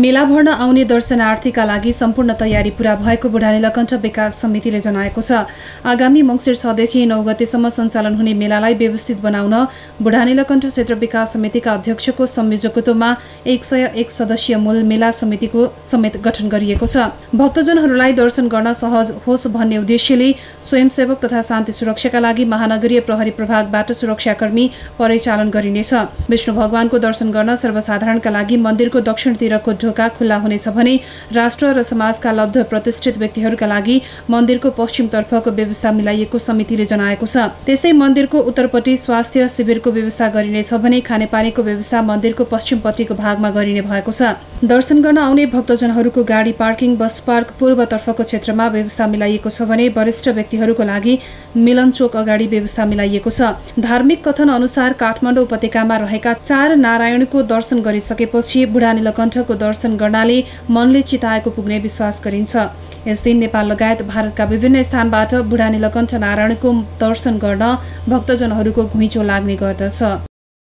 मेला भर्न आउने दर्शनार्थीका लागि सम्पूर्ण तयारी पूरा भएको बुढा नीलकण्ठ विकास समितिले जनाएको छ। आगामी मङ्सिर 6 देखि 9 गतेसम्म सञ्चालन हुने मेलालाई व्यवस्थित बनाउन बुढा नीलकण्ठ क्षेत्र विकास समितिका अध्यक्षको संयोजकत्वमा 101 सदस्यीय मूल मेला समितिको समेत गठन गरिएको छ। भक्तजनहरूलाई दर्शन गर्न सहज होस् भन्ने उद्देश्यले स्वयंसेवक तथा शान्ति सुरक्षाका लागि महानगरीय प्रहरी प्रभागबाट सुरक्षाकर्मी परिचालन गरिनेछ। विष्णु भगवानको दर्शन गर्न सर्वसाधारणका लागि मन्दिरको दक्षिणतिरको ढोका खुल्ला हुनेछ भने राष्ट्र र समाजका लब्ध प्रतिष्ठित व्यक्तिहरूका लागि मन्दिरको पश्चिमतर्फको व्यवस्था मिलाइएको समितिले जनाएको छ। त्यस्तै मन्दिरको उत्तरपट्टि स्वास्थ्य शिविरको व्यवस्था गरिनेछ भने खानेपानीको व्यवस्था मन्दिरको पश्चिमपट्टिको भागमा गरिने भएको छ। दर्शन गर्न आउने भक्तजनहरूको गाडी पार्किङ बस पार्क पूर्वतर्फको क्षेत्रमा व्यवस्था मिलाइएको छ भने वरिष्ठ व्यक्तिहरूको लागि मिलन चोक अगाडि व्यवस्था मिलाइएको छ। धार्मिक कथन अनुसार काठमाडौँ उपत्यकामा रहेका 4 नारायणको दर्शन गरिसकेपछि बुढा नीलकण्ठको दर्शन गर्नाले मनले चिताएको पुग्ने विश्वास गरिन्छ। यस दिन नेपाल लगायत भारतका विभिन्न स्थानबाट बुढा नीलकण्ठ नारायणको दर्शन गर्न भक्तजनहरूको घुइँचो लाग्ने गर्दछ।